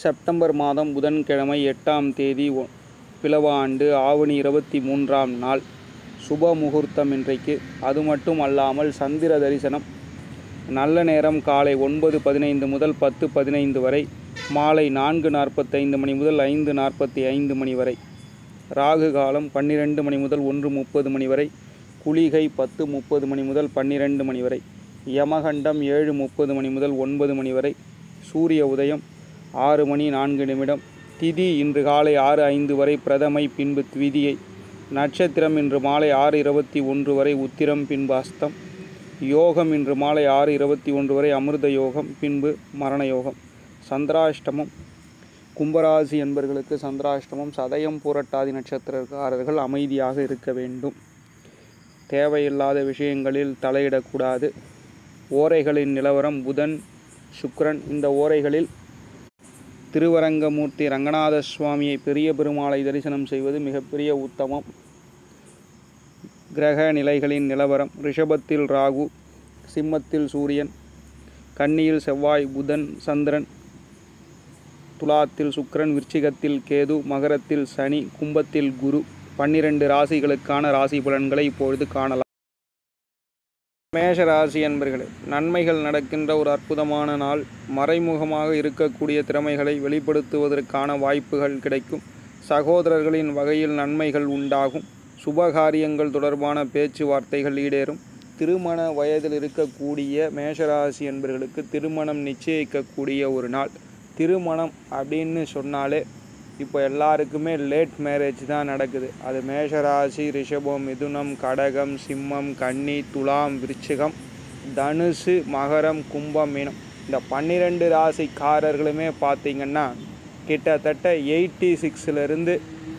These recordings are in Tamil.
செப்டம்பர் மாதம் புதன்கிழமை 8ஆம் தேதி பிலவ ஆண்டு ஆவணி 23ஆம் நாள் சுப முகூர்த்தம் இன்றைக்கு. அது மட்டும் அல்லாமல் சந்திர தரிசனம். நல்ல நேரம் காலை 9:15 முதல் 10:15 வரை, மாலை 4:45 மணி முதல் 5:45 மணி வரை. ராகு காலம் 12 மணி முதல் 1:30 மணி வரை. குளிகை 10:30 மணி முதல் 12 மணி வரை. யமகண்டம் 7:30 மணி முதல் 9 மணி வரை. சூரிய உதயம் 6 மணி 4 நிமிடம். திதி இன்று காலை 6:05 வரை பிரதமை, பின்பு த்விதியை. நட்சத்திரம் இன்று மாலை 6:21 வரை உத்திரம், பின்பு அஸ்தம். யோகம் இன்று மாலை 6:21 வரை அமிர்த யோகம், பின்பு மரண யோகம். சந்திராஷ்டமம். கும்பராசி என்பர்களுக்கு சந்திராஷ்டமம். சதயம் பூரட்டாதி நட்சத்திரக்காரர்கள் அமைதியாக இருக்க வேண்டும். தேவையில்லாத விஷயங்களில் தலையிடக்கூடாது. ஓரைகளின் நிலவரம் புதன், சுக்கிரன். இந்த ஓரைகளில் திருவரங்கமூர்த்தி ரங்கநாத சுவாமியை, பெரிய பெருமாளை தரிசனம் செய்வது மிகப்பெரிய உத்தமம். கிரக நிலைகளின் நிலவரம்: ரிஷபத்தில் ராகு, சிம்மத்தில் சூரியன், கன்னியில் செவ்வாய், புதன், சந்திரன், துலாத்தில் சுக்கிரன், விருச்சிகத்தில் கேது, மகரத்தில் சனி, கும்பத்தில் குரு. 12 ராசிகளுக்கான ராசி பலன்களை இப்பொழுது காணலாம். மேஷ ராசி அன்பர்களே, நன்மைகள் நடக்கின்ற ஒரு அற்புதமான நாள். மறைமுகமாக இருக்கக்கூடிய திறமைகளை வெளிப்படுத்துவதற்கான வாய்ப்புகள் கிடைக்கும். சகோதரர்களின் வகையில் நன்மைகள் உண்டாகும். சுபகாரியங்கள் தொடர்பான பேச்சுவார்த்தைகள் ஈடேறும். திருமண வயதில் இருக்கக்கூடிய மேஷராசி அன்பர்களுக்கு திருமணம் நிச்சயிக்கக்கூடிய ஒரு நாள். திருமணம் அப்படின்னு சொன்னாலே இப்போ எல்லாருக்குமே லேட் மேரேஜ் தான் நடக்குது. அது மேஷராசி, ரிஷபம், மிதுனம், கடகம், சிம்மம், கன்னி, துலாம், விருச்சிகம், தனுசு, மகரம், கும்பம், மீனம். இந்த 12 ராசிக்காரர்களுமே பார்த்திங்கன்னா கிட்டத்தட்ட 86லேருந்து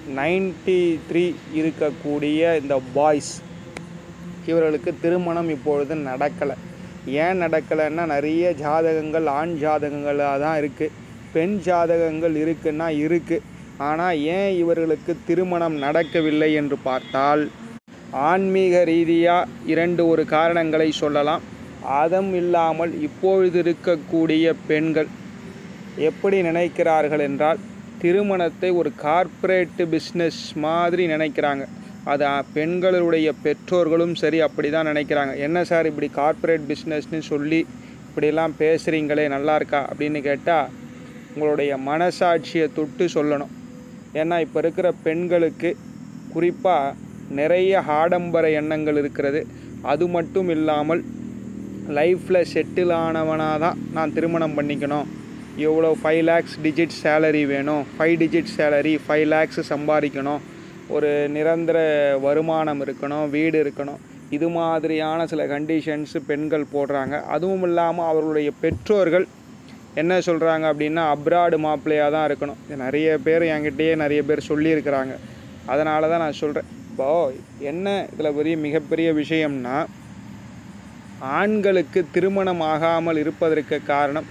93 இருக்கக்கூடிய இந்த பாய்ஸ், இவர்களுக்கு திருமணம் இப்பொழுது நடக்கலை. ஏன் நடக்கலைன்னா நிறைய ஜாதகங்கள் ஆண் ஜாதகங்களாக தான் இருக்குது. பெண் ஜாதகங்கள் இருக்குன்னா இருக்குது. ஆனால் ஏன் இவர்களுக்கு திருமணம் நடக்கவில்லை என்று பார்த்தால், ஆன்மீக ரீதியாக 2 காரணங்களை சொல்லலாம். அதுவும் இல்லாமல் இப்பொழுது இருக்கக்கூடிய பெண்கள் எப்படி நினைக்கிறார்கள் என்றால், திருமணத்தை ஒரு கார்ப்பரேட் பிஸ்னஸ் மாதிரி நினைக்கிறாங்க. அது பெண்களுடைய பெற்றோர்களும் சரி அப்படி தான் நினைக்கிறாங்க. என்ன சார் இப்படி கார்ப்பரேட் பிஸ்னஸ்ன்னு சொல்லி இப்படிலாம் பேசுகிறீங்களே, நல்லா இருக்கா அப்படின்னு கேட்டால் உங்களுடைய மனசாட்சியை தொட்டு சொல்லணும். ஏன்னா இப்போ இருக்கிற பெண்களுக்கு குறிப்பாக நிறைய ஆடம்பர எண்ணங்கள் இருக்கிறது. அது மட்டும் இல்லாமல் லைஃப்பில் செட்டில் ஆனவனாக தான் நான் திருமணம் பண்ணிக்கணும், எவ்வளோ 5 lakhs டிஜிட் சேலரி வேணும், 5 digit சேலரி 5 lakhs சம்பாதிக்கணும், ஒரு நிரந்தர வருமானம் இருக்கணும், வீடு இருக்கணும், இது மாதிரியான சில கண்டிஷன்ஸு பெண்கள் போடுறாங்க. அதுவும் இல்லாமல் அவர்களுடைய பெற்றோர்கள் என்ன சொல்கிறாங்க அப்படின்னா, அப்ராடு மாப்பிள்ளையாக தான் இருக்கணும். நிறைய பேர் என்கிட்டயே நிறைய பேர் சொல்லியிருக்கிறாங்க. அதனால தான் நான் சொல்கிறேன். இப்போது என்ன இதில் மிகப்பெரிய விஷயம்னா, ஆண்களுக்கு திருமணம் ஆகாமல் இருப்பதற்கு காரணம்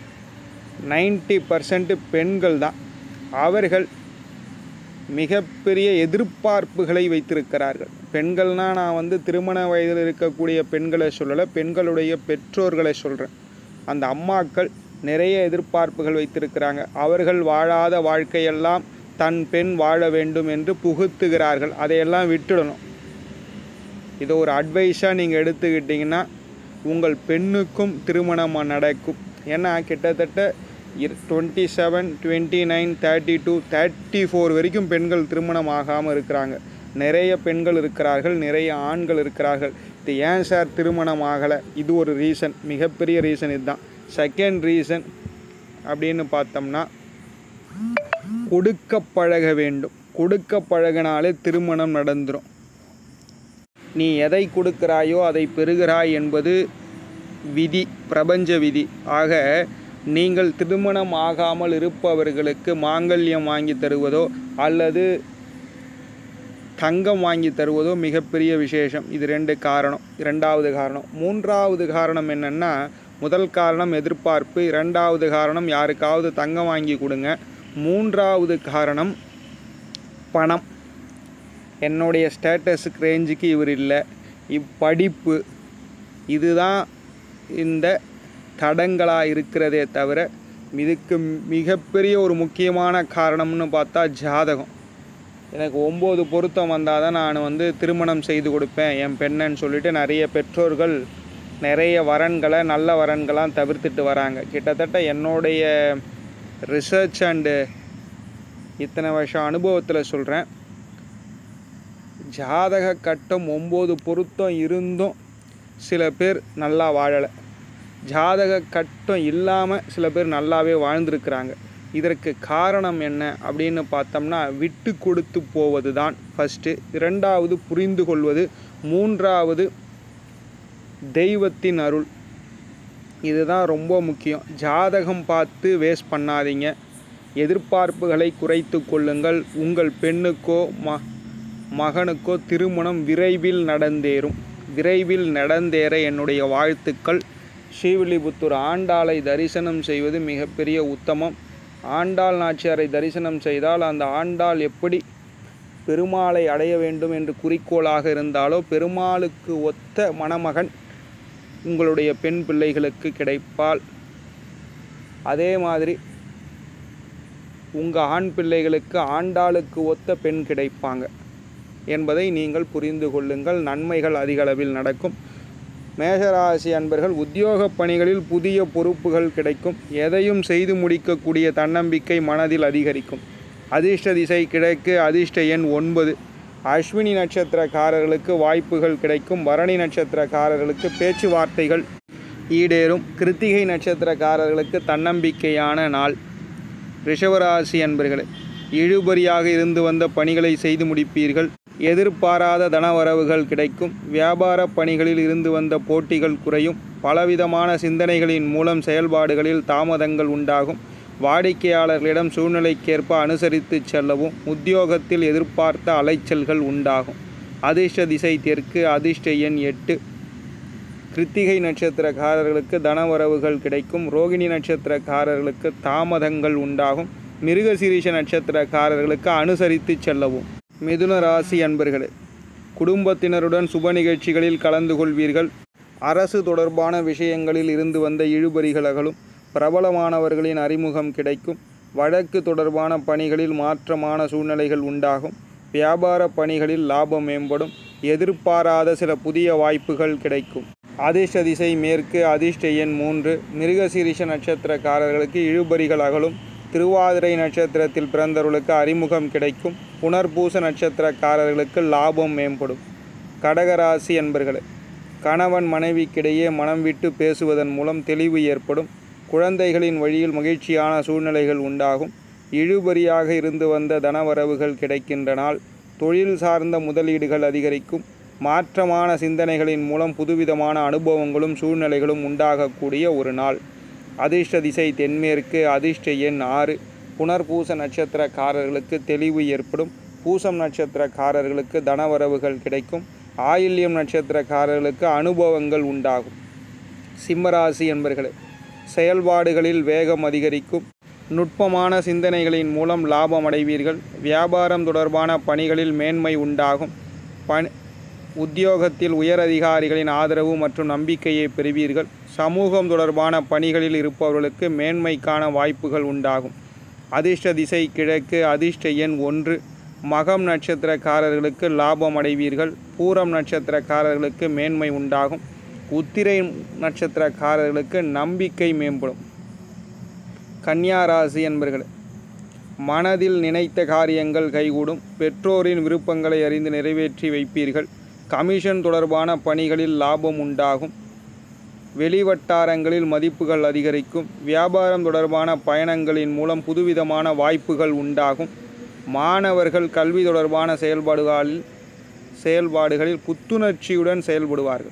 90% பெண்கள் தான். அவர்கள் மிகப்பெரிய எதிர்பார்ப்புகளை வைத்திருக்கிறார்கள். பெண்கள்னால் நான் திருமண வயதில் இருக்கக்கூடிய பெண்களை சொல்லலை, பெண்களுடைய பெற்றோர்களை சொல்கிறேன். அந்த அம்மாக்கள் நிறைய எதிர்பார்ப்புகள் வைத்திருக்கிறாங்க. அவர்கள் வாழாத வாழ்க்கையெல்லாம் தன் பெண் வாழ வேண்டும் என்று புகுத்துகிறார்கள். அதையெல்லாம் விட்டுடணும். இதை ஒரு அட்வைஸாக நீங்கள் எடுத்துக்கிட்டிங்கன்னா உங்கள் பெண்ணுக்கும் திருமணம் நடக்கும். ஏன்னா கிட்டத்தட்ட 27, 29, 32, 34 வரைக்கும் பெண்கள் திருமணம் ஆகாமல் இருக்கிறாங்க. நிறைய பெண்கள் இருக்கிறார்கள், நிறைய ஆண்கள் இருக்கிறார்கள். இது ஏன் சார் திருமணம் ஆகலை? இது ஒரு ரீசன், மிகப்பெரிய ரீசன் இதுதான். செகண்ட் ரீசன் அப்படின்னு பார்த்தோம்னா, கொடுக்க பழக வேண்டும். கொடுக்க பழகினாலே திருமணம் நடந்துடும். நீ எதை கொடுக்கிறாயோ அதை பெறுகிறாய் என்பது விதி, பிரபஞ்ச விதி. ஆக நீங்கள் திருமணம் ஆகாமல் இருப்பவர்களுக்கு மாங்கல்யம் வாங்கி தருவதோ அல்லது தங்கம் வாங்கி தருவதோ மிகப்பெரிய விசேஷம். இது 2 காரணம். 2வது காரணம். 3வது காரணம் என்னென்னா, முதல் காரணம் எதிர்பார்ப்பு, 2வது காரணம் யாருக்காவது தங்கம் வாங்கி கொடுங்க, 3வது காரணம் பணம். என்னுடைய ஸ்டேட்டஸுக்கு ரேஞ்சுக்கு இவர் இல்லை, இப்படிப்பு, இதுதான் இந்த தடங்களாக இருக்கிறதே தவிர இதுக்கு மிகப்பெரிய ஒரு முக்கியமான காரணம்னு பார்த்தா ஜாதகம். எனக்கு 9 பொருத்தம் வந்தால் தான் நான் திருமணம் செய்து கொடுப்பேன் என் பெண்ணுன்னு சொல்லிட்டு நிறைய பெற்றோர்கள் நிறைய வரன்களை நல்ல வரன்களாம் தவிர்த்துட்டு வராங்க. கிட்டத்தட்ட என்னுடைய ரிசர்ச் அண்டு இத்தனை வருஷம் அனுபவத்தில் சொல்கிறேன், ஜாதக கட்டம் 9 பொருத்தம் இருந்தும் சில பேர் நல்லா வாழலை, ஜாதக கட்டம் இல்லாமல் சில பேர் நல்லாவே வாழ்ந்துருக்கிறாங்க. இதற்கு காரணம் என்ன அப்படின்னு பார்த்தோம்னா விட்டு கொடுத்து போவது தான் ஃபஸ்ட்டு, 2வது புரிந்து கொள்வது, 3வது தெய்வத்தின் அருள். இதுதான் ரொம்ப முக்கியம். ஜாதகம் பார்த்து வேஸ்ட் பண்ணாதீங்க. எதிர்பார்ப்புகளை குறைத்து கொள்ளுங்கள். உங்கள் பெண்ணுக்கோ மகனுக்கோ திருமணம் விரைவில் நடந்தேற என்னுடைய வாழ்த்துக்கள். ஸ்ரீவில்லிபுத்தூர் ஆண்டாளை தரிசனம் செய்வது மிகப்பெரிய உத்தமம். ஆண்டாள் நாச்சியாரை தரிசனம் செய்தால் அந்த ஆண்டாள் எப்படி பெருமாளை அடைய வேண்டும் என்று குறிக்கோளாக இருந்தாலோ பெருமாளுக்கு ஒத்த மணமகன் உங்களுடைய பெண் பிள்ளைகளுக்கு கிடைப்பால், அதே மாதிரி உங்கள் ஆண் பிள்ளைகளுக்கு ஆண்டாளுக்கு ஒத்த பெண் கிடைப்பாங்க என்பதை நீங்கள் புரிந்து கொள்ளுங்கள். நன்மைகள் அதிகளவில் நடக்கும். மேஷராசி அன்பர்கள், உத்தியோக பணிகளில் புதிய பொறுப்புகள் கிடைக்கும். எதையும் செய்து முடிக்கக்கூடிய தன்னம்பிக்கை மனதில் அதிகரிக்கும். அதிர்ஷ்ட திசை கிழக்கு, அதிர்ஷ்ட எண் 9. அஸ்வினி நட்சத்திரக்காரர்களுக்கு வாய்ப்புகள் கிடைக்கும். பரணி நட்சத்திரக்காரர்களுக்கு பேச்சுவார்த்தைகள் ஈடேறும். கிருத்திகை நட்சத்திரக்காரர்களுக்கு தன்னம்பிக்கையான நாள். ரிஷபராசி அன்பர்களே, இழுபறியாக இருந்து வந்த பணிகளை செய்து முடிப்பீர்கள். எதிர்பாராத தனவரவுகள் கிடைக்கும். வியாபார பணிகளில் இருந்து வந்த போட்டிகள் குறையும். பலவிதமான சிந்தனைகளின் மூலம் செயல்பாடுகளில் தாமதங்கள் உண்டாகும். வாடிக்கையாளர்களிடம் சூழ்நிலைக்கேற்ப அனுசரித்து செல்லவும். உத்தியோகத்தில் எதிர்பார்த்த அலைச்சல்கள் உண்டாகும். அதிர்ஷ்ட திசை தெற்கு, அதிர்ஷ்ட எண் 8. கிருத்திகை நட்சத்திரக்காரர்களுக்கு தனவரவுகள் கிடைக்கும். ரோகிணி நட்சத்திரக்காரர்களுக்கு தாமதங்கள் உண்டாகும். மிருகசீரிஷ நட்சத்திரக்காரர்களுக்கு அனுசரித்து செல்லவும். மிதுன ராசி அன்பர்களே, குடும்பத்தினருடன் சுப நிகழ்ச்சிகளில் கலந்து கொள்வீர்கள். அரசு தொடர்பான விஷயங்களில் இருந்து வந்த இழுபறிகள் அகலும். பிரபலமானவர்களின் அறிமுகம் கிடைக்கும். வழக்கு தொடர்பான பணிகளில் மாற்றமான சூழ்நிலைகள் உண்டாகும். வியாபார பணிகளில் லாபம் மேம்படும். எதிர்பாராத சில புதிய வாய்ப்புகள் கிடைக்கும். அதிர்ஷ்ட திசை மேற்கு, அதிர்ஷ்ட எண் 3. மிருகசீரிஷ நட்சத்திரக்காரர்களுக்கு இழுபறிகள் அகலும். திருவாதிரை நட்சத்திரத்தில் பிறந்தவர்களுக்கு அறிமுகம் கிடைக்கும். புனர்பூச நட்சத்திரக்காரர்களுக்கு லாபம் மேம்படும். கடகராசி என்பர்களே, கணவன் மனைவிக்கிடையே மனம் விட்டு பேசுவதன் மூலம் தெளிவு ஏற்படும். குழந்தைகளின் வழியில் மகிழ்ச்சியான சூழ்நிலைகள் உண்டாகும். இழுபறியாக இருந்து வந்த தனவரவுகள் கிடைக்கின்ற நாள். தொழில் சார்ந்த முதலீடுகள் அதிகரிக்கும். மாற்றமான சிந்தனைகளின் மூலம் புதுவிதமான அனுபவங்களும் சூழ்நிலைகளும் உண்டாகக்கூடிய ஒரு நாள். அதிர்ஷ்ட திசை தென்மேற்கு, அதிர்ஷ்ட எண் 6. புனர்பூச நட்சத்திரக்காரர்களுக்கு தெளிவு ஏற்படும். பூசம் நட்சத்திரக்காரர்களுக்கு தனவரவுகள் கிடைக்கும். ஆயில்யம் நட்சத்திரக்காரர்களுக்கு அனுபவங்கள் உண்டாகும். சிம்மராசி என்பர்களே, செயல்பாடுகளில் வேகம் அதிகரிக்கும். நுட்பமான சிந்தனைகளின் மூலம் லாபம் அடைவீர்கள். வியாபாரம் தொடர்பான பணிகளில் மேன்மை உண்டாகும். உத்தியோகத்தில் உயர் அதிகாரிகளின் ஆதரவு மற்றும் நம்பிக்கையை பெறுவீர்கள். சமூகம் தொடர்பான பணிகளில் இருப்பவர்களுக்கு மேன்மைக்கான வாய்ப்புகள் உண்டாகும். அதிர்ஷ்ட திசை கிழக்கு, அதிர்ஷ்ட எண் 1. மகம் நட்சத்திரக்காரர்களுக்கு லாபம் அடைவீர்கள். பூரம் நட்சத்திரக்காரர்களுக்கு மேன்மை உண்டாகும். உத்திரை நட்சத்திரக்காரர்களுக்கு நம்பிக்கை மேம்படும். கன்னியா ராசி என்பர்களே, மனதில் நினைத்த காரியங்கள் கைகூடும். பெற்றோரின் விருப்பங்களை அறிந்து நிறைவேற்றி வைப்பீர்கள். கமிஷன் தொடர்பான பணிகளில் லாபம் உண்டாகும். வெளிவட்டாரங்களில் மதிப்புகள் அதிகரிக்கும். வியாபாரம் தொடர்பான பயணங்களின் மூலம் புதுவிதமான வாய்ப்புகள் உண்டாகும். மாணவர்கள் கல்வி தொடர்பான செயல்பாடுகளில் புத்துணர்ச்சியுடன் செயல்படுவார்கள்.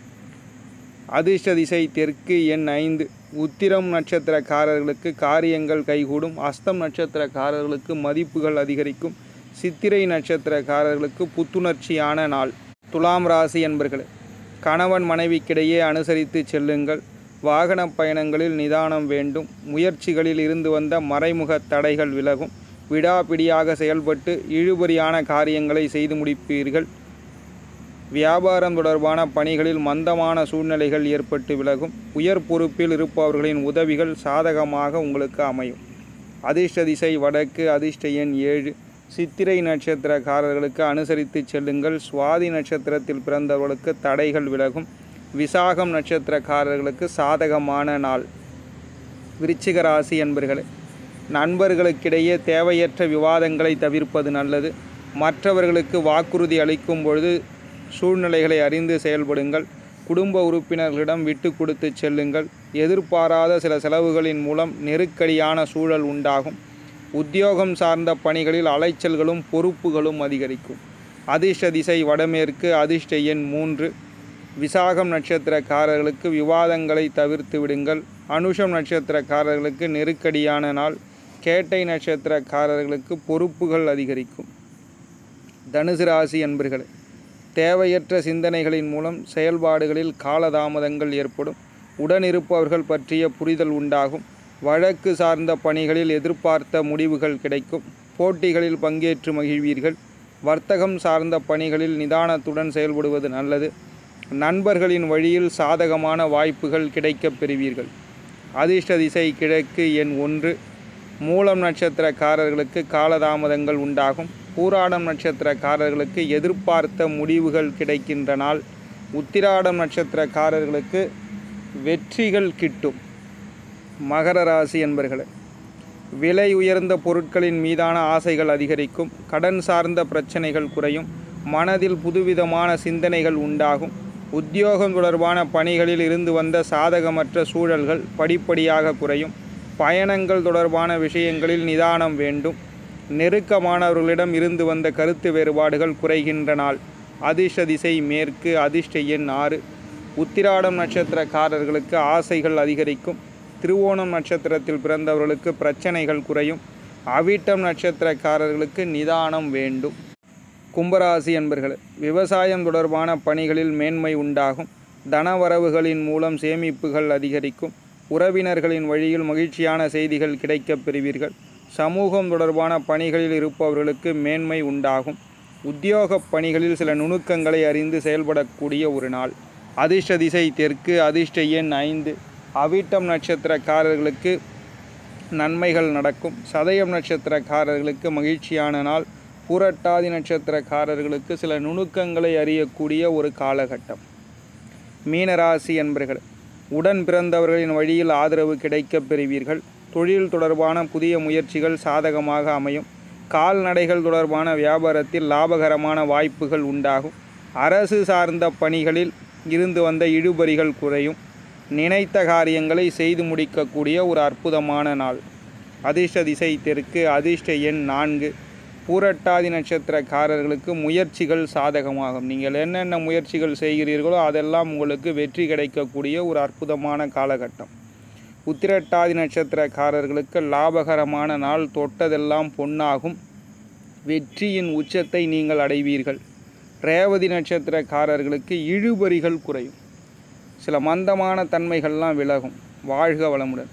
அதிர்ஷ்ட திசை தெற்கு, எண் 5. உத்திரம் நட்சத்திரக்காரர்களுக்கு காரியங்கள் கைகூடும். அஸ்தம் நட்சத்திரக்காரர்களுக்கு மதிப்புகள் அதிகரிக்கும். சித்திரை நட்சத்திரக்காரர்களுக்கு புத்துணர்ச்சியான நாள். துலாம் ராசி என்பர்களே, கணவன் மனைவிக்கிடையே அனுசரித்து செல்லுங்கள். வாகன பயணங்களில் நிதானம் வேண்டும். முயற்சிகளில் இருந்து வந்த மறைமுக தடைகள் விலகும். விடாப்பிடியாக செயல்பட்டு இழுபறியான காரியங்களை செய்து முடிப்பீர்கள். வியாபாரம் தொடர்பான பணிகளில் மந்தமான சூழ்நிலைகள் ஏற்பட்டு விலகும். உயர் பொறுப்பில் இருப்பவர்களின் உதவிகள் சாதகமாக உங்களுக்கு அமையும். அதிர்ஷ்ட திசை வடக்கு. அதிர்ஷ்ட எண் 7. சித்திரை நட்சத்திரக்காரர்களுக்கு அனுசரித்து செல்லுங்கள். சுவாதி நட்சத்திரத்தில் பிறந்தவர்களுக்கு தடைகள் விலகும். விசாகம் நட்சத்திரக்காரர்களுக்கு சாதகமான நாள். விருச்சிக ராசி என்பர்களே, நண்பர்களுக்கிடையே தேவையற்ற விவாதங்களை தவிர்ப்பது நல்லது. மற்றவர்களுக்கு வாக்குறுதி அளிக்கும் பொழுது சூழ்நிலைகளை அறிந்து செயல்படுங்கள். குடும்ப உறுப்பினர்களிடம் விட்டு கொடுத்து செல்லுங்கள். எதிர்பாராத சில செலவுகளின் மூலம் நெருக்கடியான சூழல் உண்டாகும். உத்தியோகம் சார்ந்த பணிகளில் அலைச்சல்களும் பொறுப்புகளும் அதிகரிக்கும். அதிர்ஷ்ட திசை வடமேற்கு. அதிர்ஷ்ட எண் 3. விசாகம் நட்சத்திரக்காரர்களுக்கு விவாதங்களை தவிர்த்து விடுங்கள். அனுஷம் நட்சத்திரக்காரர்களுக்கு நெருக்கடியான நாள். கேட்டை நட்சத்திரக்காரர்களுக்கு பொறுப்புகள் அதிகரிக்கும். தனுசு ராசி என்பர்களே, தேவையற்ற சிந்தனைகளின் மூலம் செயல்பாடுகளில் காலதாமதங்கள் ஏற்படும். உடனிருப்பவர்கள் பற்றிய புரிதல் உண்டாகும். வழக்கு சார்ந்த பணிகளில் எதிர்பார்த்த முடிவுகள் கிடைக்கும். போட்டிகளில் பங்கேற்று மகிழ்வீர்கள். வர்த்தகம் சார்ந்த பணிகளில் நிதானத்துடன் செயல்படுவது நல்லது. நண்பர்களின் வழியில் சாதகமான வாய்ப்புகள் கிடைக்கப் பெறுவீர்கள். அதிர்ஷ்ட திசை கிழக்கு. எண் 1. மூலம் நட்சத்திரக்காரர்களுக்கு காலதாமதங்கள் உண்டாகும். பூராடம் நட்சத்திரக்காரர்களுக்கு எதிர்பார்த்த முடிவுகள் கிடைக்கின்ற நாள். உத்திராடம் நட்சத்திரக்காரர்களுக்கு வெற்றிகள் கிட்டும். மகர ராசி என்பர்களே, விலை உயர்ந்த பொருட்களின் மீதான ஆசைகள் அதிகரிக்கும். கடன் சார்ந்த பிரச்சனைகள் குறையும். மனதில் புதுவிதமான சிந்தனைகள் உண்டாகும். உத்தியோகம் தொடர்பான பணிகளில் இருந்து வந்த சாதகமற்ற சூழல்கள் படிப்படியாக குறையும். பயணங்கள் தொடர்பான விஷயங்களில் நிதானம் வேண்டும். நெருக்கமானவர்களிடம் இருந்து வந்த கருத்து வேறுபாடுகள் குறைகின்ற நாள். அதிர்ஷ்ட திசை மேற்கு. அதிர்ஷ்ட எண் 6. உத்திராடம் நட்சத்திரக்காரர்களுக்கு ஆசைகள் அதிகரிக்கும். திருவோணம் நட்சத்திரத்தில் பிறந்தவர்களுக்கு பிரச்சனைகள் குறையும். அவிட்டம் நட்சத்திரக்காரர்களுக்கு நிதானம் வேண்டும். கும்பராசி என்பர்களே, விவசாயம் தொடர்பான பணிகளில் மேன்மை உண்டாகும். தனவரவுகளின் மூலம் சேமிப்புகள் அதிகரிக்கும். உறவினர்களின் வழியில் மகிழ்ச்சியான செய்திகள் கிடைக்கப் பெறுவீர்கள். சமூகம் தொடர்பான பணிகளில் இருப்பவர்களுக்கு மேன்மை உண்டாகும். உத்தியோக பணிகளில் சில நுணுக்கங்களை அறிந்து செயல்படக்கூடிய ஒரு நாள். அதிர்ஷ்ட திசை தெற்கு. அதிர்ஷ்ட எண் 5. அவிட்டம் நட்சத்திரக்காரர்களுக்கு நன்மைகள் நடக்கும். சதயம் நட்சத்திரக்காரர்களுக்கு மகிழ்ச்சியான நாள். பூரட்டாதி நட்சத்திரக்காரர்களுக்கு சில நுணுக்கங்களை அறியக்கூடிய ஒரு காலகட்டம். மீனராசி என்பர்கள், உடன் பிறந்தவர்களின் வழியில் ஆதரவு கிடைக்கப் பெறுவீர்கள். தொழில் தொடர்பான புதிய முயற்சிகள் சாதகமாக அமையும். கால்நடைகள் தொடர்பான வியாபாரத்தில் லாபகரமான வாய்ப்புகள் உண்டாகும். அரசு சார்ந்த பணிகளில் இருந்து வந்த இழுபறிகள் குறையும். நினைத்த காரியங்களை செய்து முடிக்கக்கூடிய ஒரு அற்புதமான நாள். அதிர்ஷ்ட திசை தெற்கு. அதிர்ஷ்ட எண் 4. பூரட்டாதி நட்சத்திரக்காரர்களுக்கு முயற்சிகள் சாதகமாகும். நீங்கள் என்னென்ன முயற்சிகள் செய்கிறீர்களோ அதெல்லாம் உங்களுக்கு வெற்றி கிடைக்கக்கூடிய ஒரு அற்புதமான காலகட்டம். உத்திரட்டாதி நட்சத்திரக்காரர்களுக்கு லாபகரமான நாள். தொட்டதெல்லாம் பொன்னாகும். வெற்றியின் உச்சத்தை நீங்கள் அடைவீர்கள். ரேவதி நட்சத்திரக்காரர்களுக்கு இழுபறிகள் குறையும். சில மந்தமான தன்மைகள்லாம் விலகும். வாழ்க வளமுடன்.